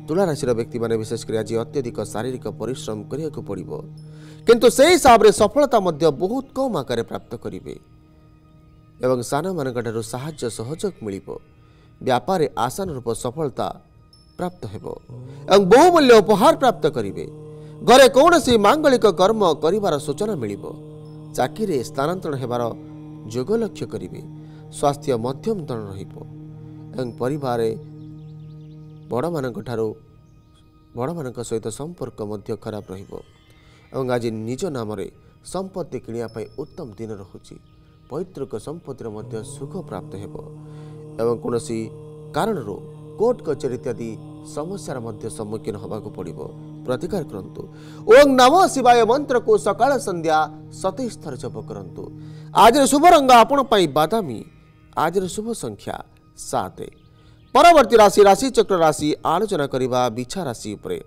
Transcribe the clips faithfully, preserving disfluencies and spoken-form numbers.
तुला राशि व्यक्ति माने विशेषकर आज अत्यधिक शारीरिक परिश्रम करिया पड़िबो किंतु से हिसाब रे सफलता मध्य बहुत कम आकार प्राप्त करिवे एवं साना मानकठारु साहाय्य सहयोग मिलिबो व्यापार आसान रूप सफलता प्राप्त हेबो एवं बहुमूल्य उपहार प्राप्त करिवे घरे कौनसी मांगलिक कर्म करिवार सूचना मिलिबो चाकरी स्थानांतरण हेबार जोग लक्ष्य करिवे स्वास्थ्य मध्यम तरण रहिबो एवं परिवार बड़ मानकठारु बड़ मानक सहित संपर्क मध्य खराब रहिबो एवं आज निज नाम रे संपत्ति किनिया पई उत्तम दिन रहुची पैतृक संपत्तिर मध्य सुख प्राप्त हेबो एवं कौनसी कारण कोर्ट कचेरी इत्यादि समस्यार मध्य सम्मुखीन होबाकू पड़िबो प्रतिकार करंतु ओम नमः शिवाय मंत्र को सकाळ संध्या सतीश थर जप करंतु आज शुभ रंग आपण पई बादामी आज शुभ संख्या सात परवर्ती राशि राशि चक्र राशि आलोचना करिबा बिछा राशि उपरे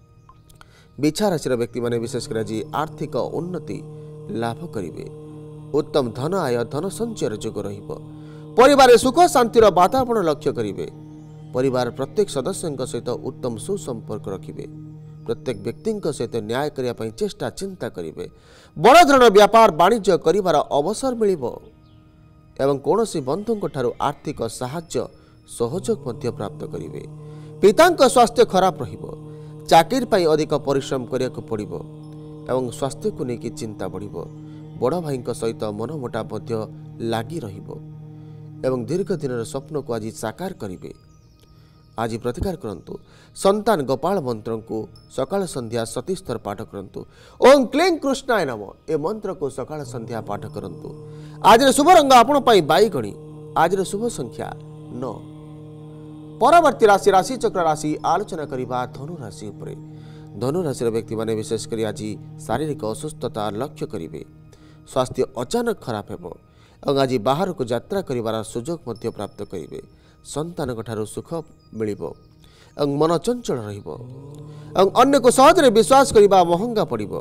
बिछा राशि व्यक्ति माने विशेष कर आज आर्थिक उन्नति लाभ करिवे उत्तम धन आय धन संचय जोग रहिबो परिवार सुख शांतिर वातावरण लक्ष्य करिवे परिवार प्रत्येक सदस्य सहित उत्तम सुसंपर्क रखिवे प्रत्येक व्यक्ति सहित न्याय करिया पई चेष्टा चिंता करिवे बड़ धरण व्यापार वाणिज्य करिवार अवसर मिलिबो एवं कौनसी बंधुंक ठारू आर्थिक साहाय्य सहयोग मध्य प्राप्त करिवे पितांक स्वास्थ्य खराब रहिबो चाकरी पई अधिक परिश्रम करिया पड़िबो एवं स्वास्थ्य को लेकिन चिंता बढ़िबो बड़ भाई सहित मनमुटा मध्य लागी रहिबो एवं दीर्घ दिन स्वप्न को आज साकार करिवे आज प्रतिकार करंतु संतान गोपाल मंत्र को सकाळ संध्या सतीश थर पाठ करंतु ओम क्लीं कृष्णाय नमः ए मंत्र को सकाळ संध्या पाठ करंतु आज शुभ रंग आपण पई बाईगणी आज शुभ संख्या नौ परवर्ती राशि राशि चक्र राशि आलोचना करिबा धनु राशि उपरे धनु राशि व्यक्ति माने विशेष करी आज शारीरिक असुस्थता लक्ष्य करिवे स्वास्थ्य अचानक खराब हेबो और आज बाहर को यात्रा करिवार सुजोग मध्य प्राप्त करिवे संतान ठारू सुख मिलिबो और मन चंचल रहिबो और अन्य को सहजरे विश्वास करिबा महंगा पड़िबो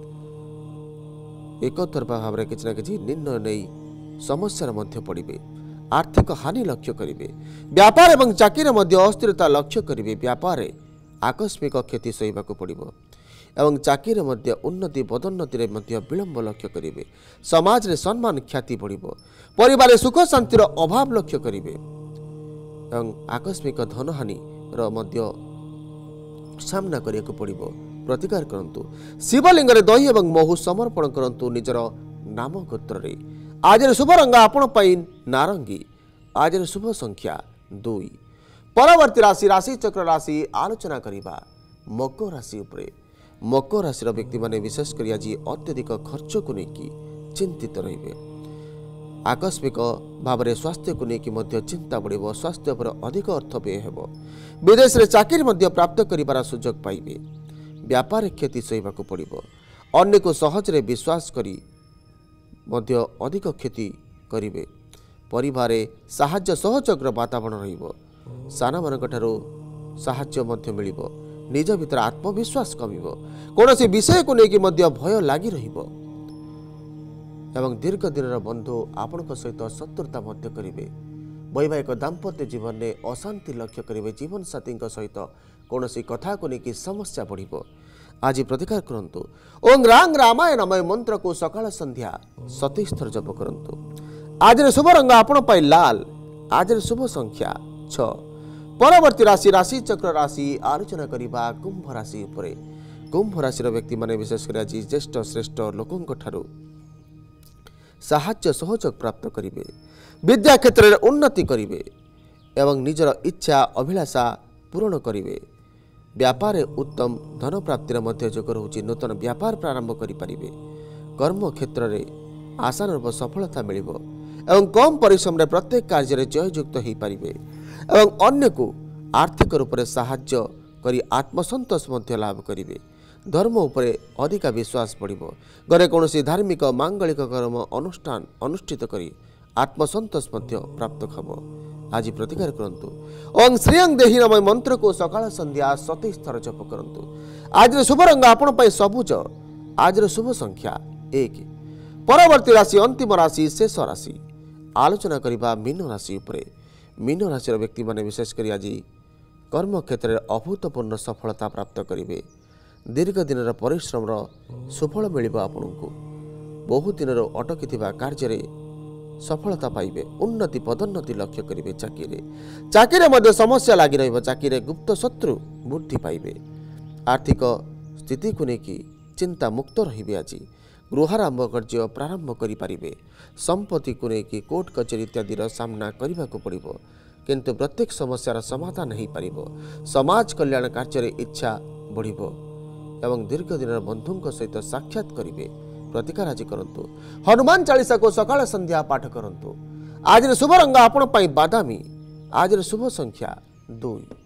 एक तरफा भाव में किछि ना किछि निर्णय नहीं समस्या मध्य पड़िबे आर्थिक हानि लक्ष्य करिवे व्यापार एवं चाकरी मध्य अस्थिरता लक्ष्य करिवे व्यापार आकस्मिक क्षति सहिबाकू पड़िबो एवं चाकरी मध्य उन्नति पदोन्नति रे मध्य विलंब लक्ष्य करिवे समाज रे सम्मान ख्याति बढ़िबो परिवार सुख शांतिर अभाव लक्ष्य करिवे एवं आकस्मिक धनहानि रो मध्य सामना करिया पड़िबो प्रतिकार करंतु शिवलिंग रे दही एवं महु समर्पण करंतु निजर नाम गोत्र रे आज शुभ रंग आपण पई नारंगी आज शुभ संख्या दुई परवर्ती राशि राशि चक्र राशि आलोचना करिबा मकर राशि उपरे मकर राशि व्यक्ति माने विशेष कर आज अत्यधिक खर्च को लेकिन चिंतित रहिबे आकस्मिक भाव में स्वास्थ्य को लेकिन चिंता बढ़िबो स्वास्थ्य पर अधिक अर्थ व्यय हेबो विदेश रे चाकरी मध्य प्राप्त करिबार सुजोग पाइबे व्यापार क्षति सहिबाकू पड़िबो अन्य को सहजरे विश्वास करी मध्य अधिक क्षति करिवे परिवार साहाय्य सहयोगर वातावरण रहिबो साना मानक ठारू साहाय्य मध्य मिलिबो निज भीतर आत्मविश्वास कमिबो कौनसी विषय को लेकिन मध्य भय लागी रहिबो एवं दीर्घ दिन बंधु आपण सहित शत्रुता मध्य करिवे वैवाहिक दाम्पत्य जीवन में अशांति लक्ष्य करिवे जीवन साथी सहित कौनसी कथा को लेकिन समस्या बढ़िबो आज प्रतिकार करंतु ओम रांग रामाय नमः मंत्र को सकाळ संध्या सतीश थर जप करंतु आज शुभ रंग आपण पई लाल आज शुभ संख्या छ परवर्ती राशि राशि चक्र राशि आलोचना करिबा कुंभ राशि उपरे कुंभ राशि व्यक्ति माने विशेष कर आज ज्येष्ठ श्रेष्ठ लोकंक ठारू साहाय्य सहयोग प्राप्त करिवे विद्या क्षेत्र में उन्नति करिवे एवं निजर इच्छा अभिलाषा पूर्ण करिवे व्यापार उत्तम धन प्राप्तिर मध्य जोग रहुछि नूतन व्यापार प्रारंभ करि परिवे कर्म क्षेत्र में आसान रूप सफलता मिलिबो एवं कम परिश्रम रे प्रत्येक कार्य रे जययुक्त हो पारिबे एवं अन्य को आर्थिक रूप से साहाय्य करी आत्मसंतोष मध्य लाभ करिवे धर्म उपरे अधिक विश्वास बढ़िबो घरे कौनसी धार्मिक मांगलिक कर्म अनुष्ठान अनुष्ठित करी आत्मसंतोष मध्य प्राप्त खबो आज प्रतिकार करंतु ओं श्रीयं देहि नमः मंत्र को सकाळ संध्या सतीश थर जप करंतु आज शुभ रंग आपण पई सबुज आज शुभ संख्या एक परवर्ती राशि अंतिम राशि शेष राशि आलोचना करिबा मीन राशि उपरे मीन राशि व्यक्ति माने विशेष करी आज कर्म क्षेत्र में अभूतपूर्ण सफलता प्राप्त करेंगे। दीर्घ दिन परिश्रम सुफल मिल आपको बहु दिन अटकी कार्य सफलता पाइबे। उन्नति पदोन्नति लक्ष्य करेंगे। चाकरी चाकरी समस्या लगी रही गुप्त शत्रु वृद्धि पाइबे। आर्थिक स्थिति को लेकिन चिंता मुक्त रहिबे। आज गृहारंभ कार्य प्रारंभ करें। संपत्ति को लेकिन कोर्ट कचेरी इत्यादि सामना करने को पड़ो किंतु प्रत्येक समस्यार समाधान हो पार। समाज कल्याण कार्य इच्छा बढ़िबो एवं दीर्घ दिन बंधुओं सहित साक्षात करेंगे। प्रतिकार आज करंतु। हनुमान चालीसा को सकाळ संध्या पाठ करंतु। आज शुभ रंग आपण बादामी। आज शुभ संख्या दुई।